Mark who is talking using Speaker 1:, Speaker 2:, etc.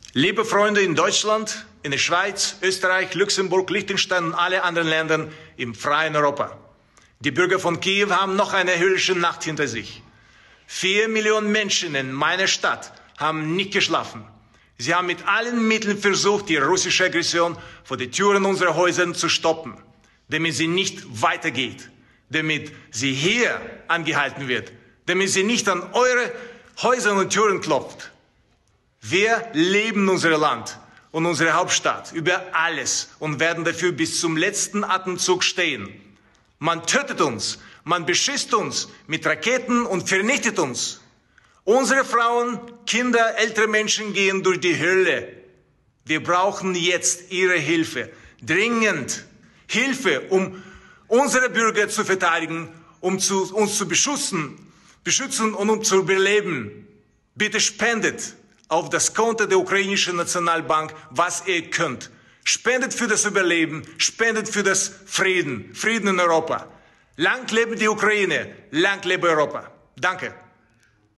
Speaker 1: Liebe Freunde in Deutschland, in der Schweiz, Österreich, Luxemburg, Liechtenstein und alle anderen Ländern im freien Europa. Die Bürger von Kiew haben noch eine höllische Nacht hinter sich. 4 Millionen Menschen in meiner Stadt haben nicht geschlafen. Sie haben mit allen Mitteln versucht, die russische Aggression vor den Türen unserer Häuser zu stoppen, damit sie nicht weitergeht, damit sie hier angehalten wird, damit sie nicht an eure Häuser und Türen klopft. Wir lieben unser Land und unsere Hauptstadt über alles und werden dafür bis zum letzten Atemzug stehen. Man tötet uns, man beschießt uns mit Raketen und vernichtet uns. Unsere Frauen, Kinder, ältere Menschen gehen durch die Hölle. Wir brauchen jetzt Ihre Hilfe, dringend Hilfe, um unsere Bürger zu verteidigen, uns zu beschützen und um zu überleben. Bitte spendet auf das Konto der ukrainischen Nationalbank, was ihr könnt. Spendet für das Überleben, spendet für das Frieden in Europa. Lang lebe die Ukraine, lang lebe Europa. Danke.